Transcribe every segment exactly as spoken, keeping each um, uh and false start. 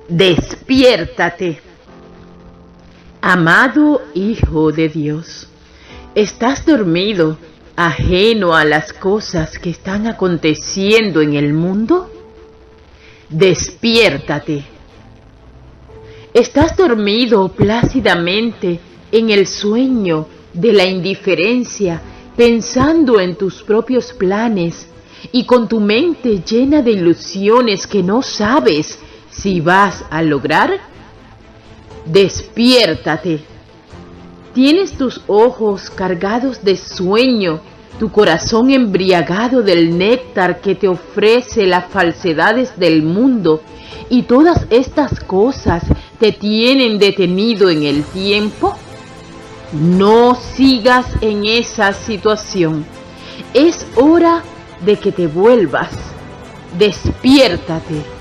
Despiértate. Amado Hijo de Dios, ¿estás dormido, ajeno a las cosas que están aconteciendo en el mundo? Despiértate. ¿Estás dormido plácidamente en el sueño de la indiferencia, pensando en tus propios planes y con tu mente llena de ilusiones que no sabes si vas a lograr? Despiértate. Tienes tus ojos cargados de sueño, tu corazón embriagado del néctar que te ofrece las falsedades del mundo, y todas estas cosas te tienen detenido en el tiempo. No sigas en esa situación. Es hora de que te vuelvas. Despiértate.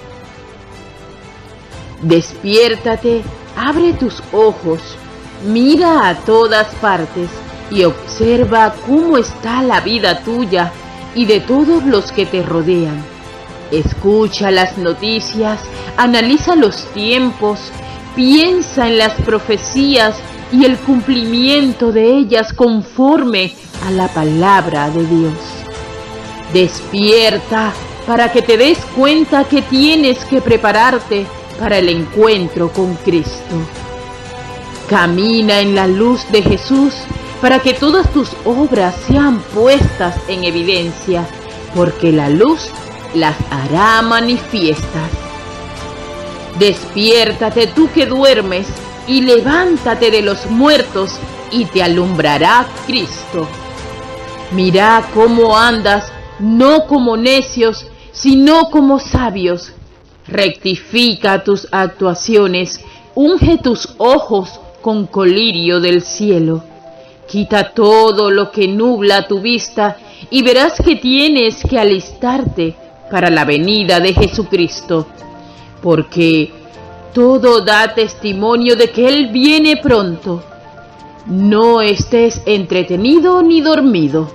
Despiértate, abre tus ojos, mira a todas partes y observa cómo está la vida tuya y de todos los que te rodean. Escucha las noticias, analiza los tiempos, piensa en las profecías y el cumplimiento de ellas conforme a la palabra de Dios. Despierta para que te des cuenta que tienes que prepararte para el encuentro con Cristo. Camina en la luz de Jesús para que todas tus obras sean puestas en evidencia, porque la luz las hará manifiestas. Despiértate tú que duermes y levántate de los muertos y te alumbrará Cristo. Mira cómo andas, no como necios, sino como sabios. Rectifica tus actuaciones, unge tus ojos con colirio del cielo. Quita todo lo que nubla tu vista y verás que tienes que alistarte para la venida de Jesucristo, porque todo da testimonio de que Él viene pronto. No estés entretenido ni dormido.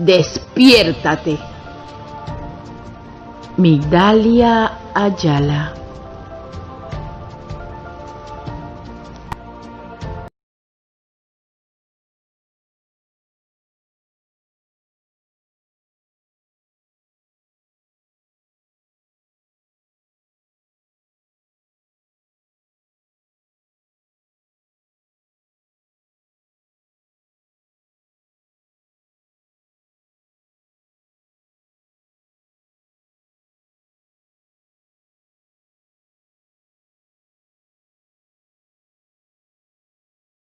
Despiértate. Migdalia Ayala.